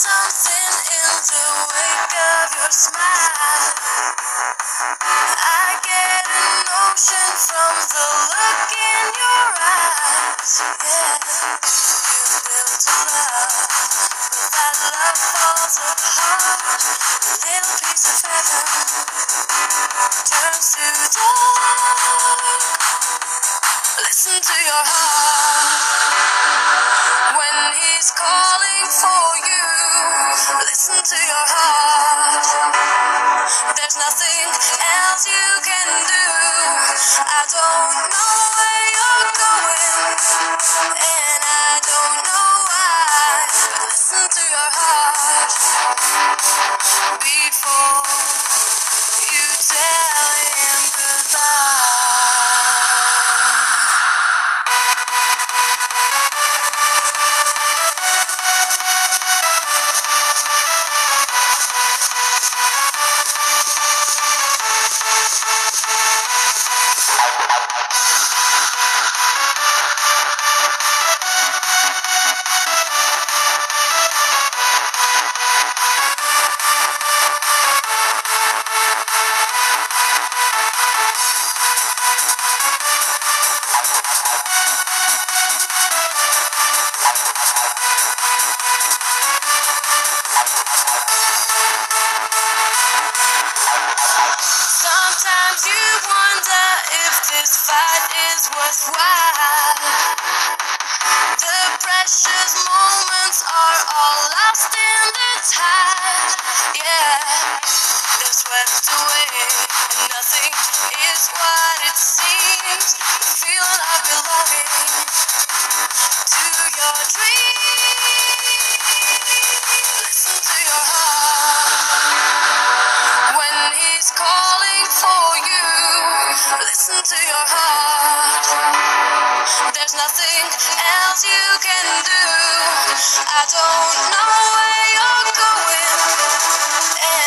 something in the wake of your smile. I get an emotion from the look in your eyes. Yeah, you built a love, but that love falls apart. A little piece of heaven turns to dark. Listen to your heart when he's calling for you. Listen to your heart. There's nothing else you can do. I don't know where you're going, and I don't know why. But listen to your heart before you tell him goodbye. Sometimes you wonder if this fight is worthwhile. The precious moments are all lost in the tide. Yeah, they're swept away, and nothing is what it seems. The feeling of belonging to your dreams. Listen to your heart when he's calling for you. Listen to your heart. There's nothing else you can do. I don't know where you're going,